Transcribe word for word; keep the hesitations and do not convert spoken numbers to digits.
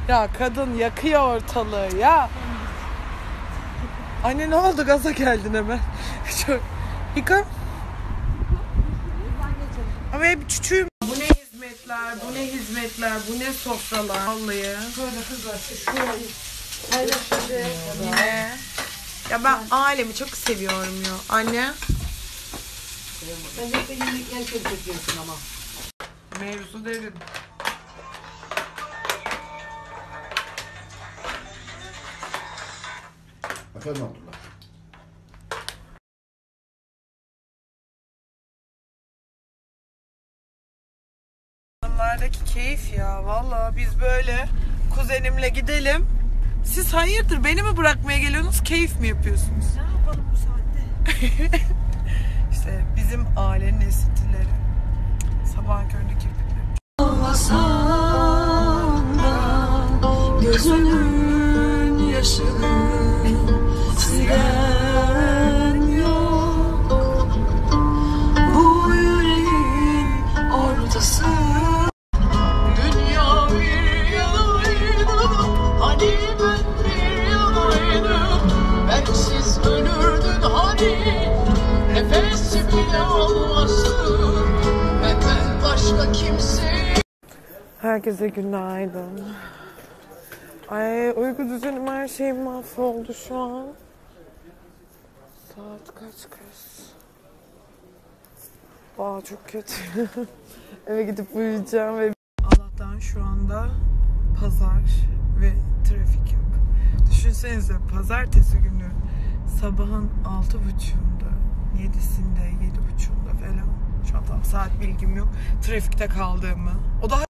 Ya kadın yakıyor ortalığı ya. Anne ne oldu, gaza geldin hemen. Çok... Yıka. Ama hep küçüğüm. Bu ne hizmetler, bu ne hizmetler, bu ne sofralar. Vallahi. Şöyle kızlar, şurayı paylaşacağız. Yine. Ya ben ailemi çok seviyorum ya. Anne. Sen hep de yemekler çekiyorsun ama. Mevzu derin. Efendim Abdullah. Onlardaki keyif ya. Vallahi biz böyle kuzenimle gidelim. Siz hayırdır beni mi bırakmaya geliyorsunuz? Keyif mi yapıyorsunuz? Ne yapalım bu saatte? İşte bizim ailenin esintileri. Sabahın köründe kirpikleri. Olmasan da gözünün yaşını silen yok. Bu yüreğin ortası. Dünya bir yanaydı, hani ben bir yanaydım. Bensiz ölürdün hani, nefes bile olmasın. Benden başka kimse. Herkese günaydın. Ay uyku düzenim, her şeyim mahvoldu şu an. Saat kaç kız? Aa çok kötü. Eve gidip uyuyacağım ve Allah'tan şu anda pazar ve trafik yok. Düşünsenize pazartesi günü sabahın altı buçuğunda, yedisinde, yedi buçuğunda falan. Şu an tam saat bilgim yok. Trafikte kaldığımı. O da